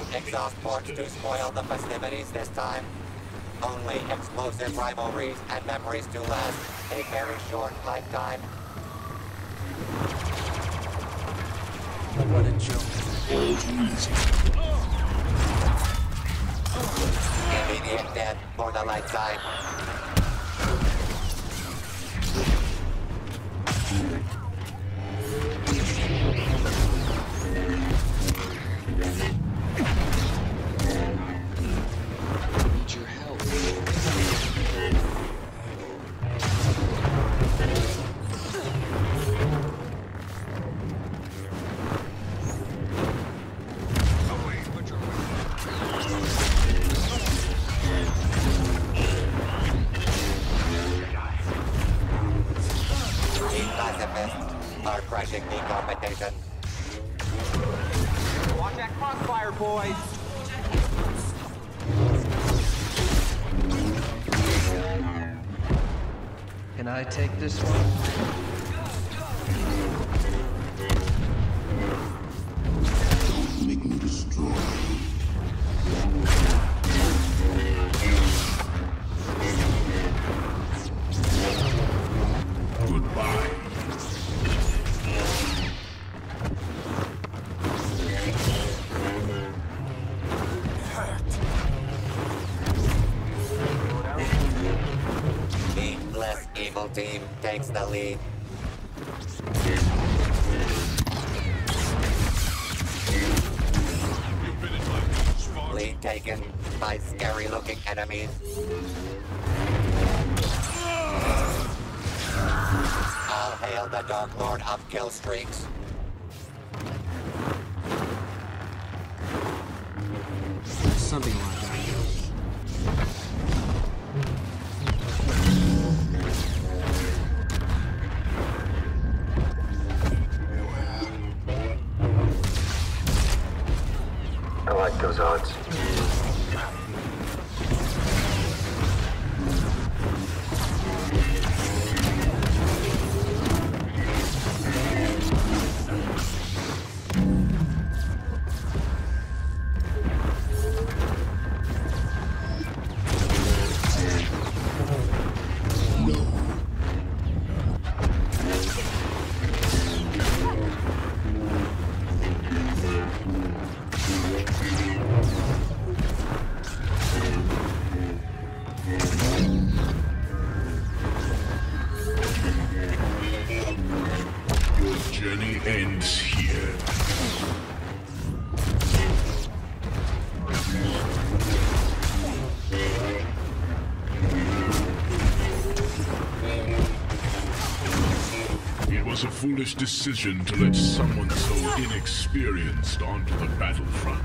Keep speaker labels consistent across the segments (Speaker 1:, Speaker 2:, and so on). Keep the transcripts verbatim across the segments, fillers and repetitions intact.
Speaker 1: exhaust ports to spoil the festivities this time. Only explosive rivalries and memories to last a very short lifetime.
Speaker 2: What a joke.
Speaker 1: Immediate death for the light side.
Speaker 3: Need your help.
Speaker 1: Crushing the competition.
Speaker 4: Watch that crossfire, boys!
Speaker 2: Can I take this one?
Speaker 5: Don't make me destroy. Goodbye.
Speaker 1: Evil team takes the lead. Lead taken by scary-looking enemies. All hail the Dark Lord of kill streaks.
Speaker 3: Something like that.
Speaker 6: I like those odds.
Speaker 5: Journey ends here. It was a foolish decision to let someone so inexperienced onto the battlefront.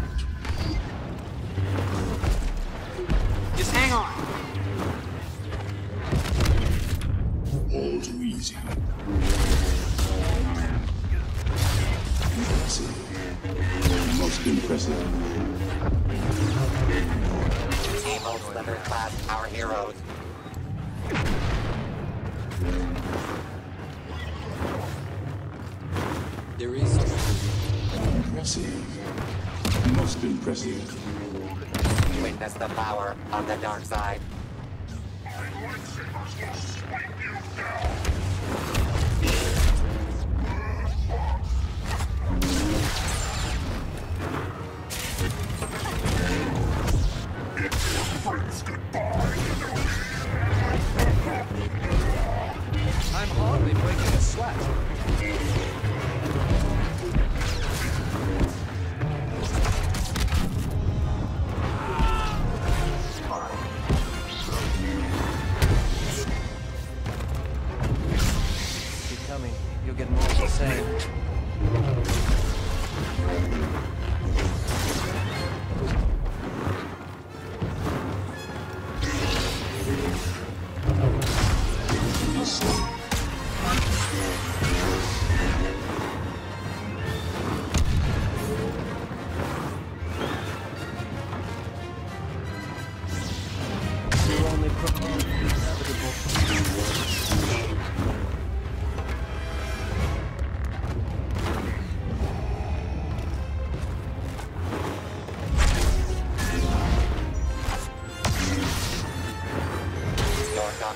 Speaker 4: Just hang on!
Speaker 5: All too easy. Most impressive.
Speaker 1: Evil Slither class our heroes.
Speaker 3: There is
Speaker 5: Impressive. Most impressive.
Speaker 1: Witness the power of the dark side.
Speaker 2: I'm hardly breaking a sweat. Keep coming. You'll get more of the same.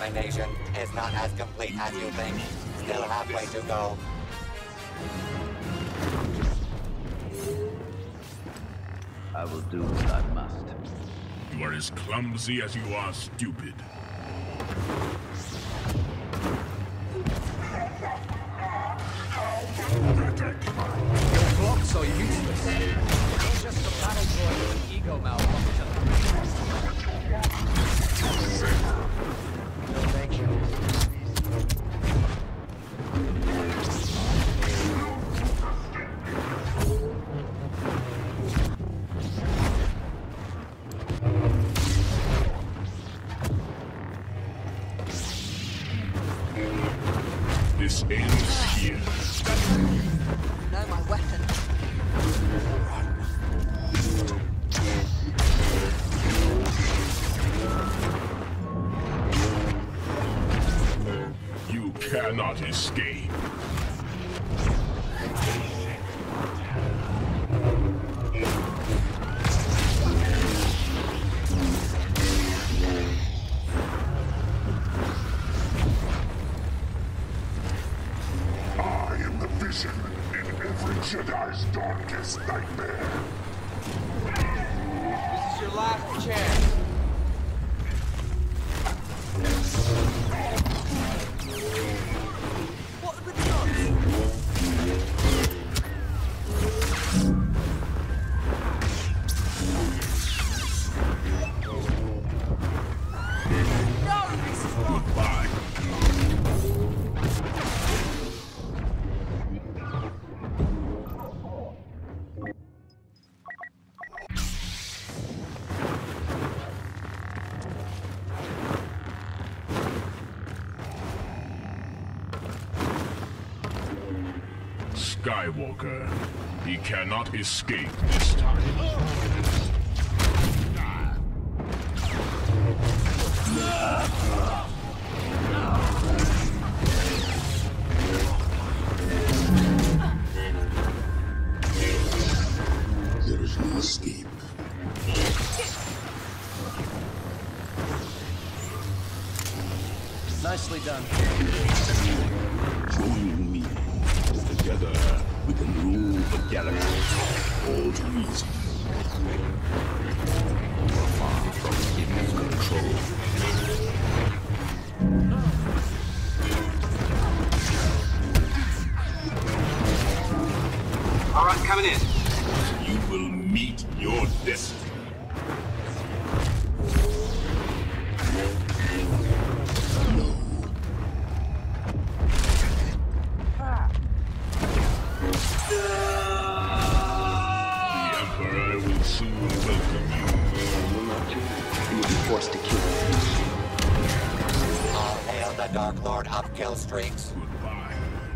Speaker 1: my nation is not as complete as you think. Still halfway to go.
Speaker 7: I will do what I must.
Speaker 5: You are as clumsy as you are stupid.
Speaker 2: Your blocks are useless. You're just a battle droid with an ego malfunction. No, thank you.
Speaker 5: This ends here.
Speaker 8: You know my weapon.
Speaker 5: You cannot escape. I am the vision in every Jedi's darkest nightmare.
Speaker 4: This is your last chance.
Speaker 8: What with the odds? No, this is wrong.
Speaker 5: Goodbye. Skywalker. He cannot escape this time.
Speaker 9: There is no escape.
Speaker 2: Nicely done.
Speaker 9: Join me. Together, we can rule the galaxy. All to reason. Far from its control.
Speaker 4: All right, coming in.
Speaker 5: You will meet your destiny. The Emperor will soon welcome you.
Speaker 7: You will not choose. You will be forced to kill.
Speaker 1: All hail the Dark Lord of kill streaks.
Speaker 5: Goodbye.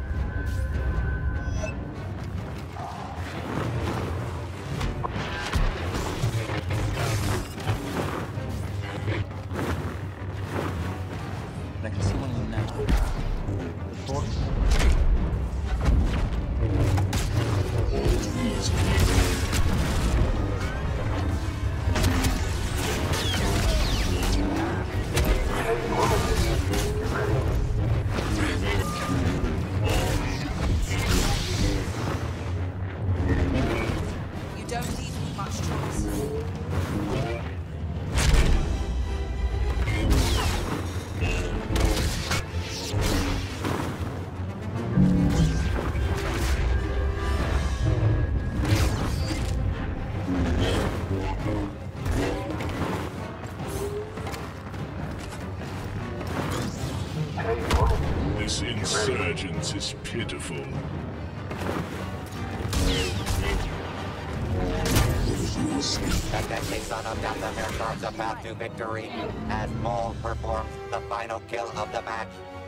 Speaker 7: I can see one of them now. The force.
Speaker 9: All to reason.
Speaker 8: You don't leave me much choice.
Speaker 5: This insurgence is pitiful.
Speaker 9: There is no escape.
Speaker 1: The deadly son of Dathomir carves a path to victory as Maul performs the final kill of the match.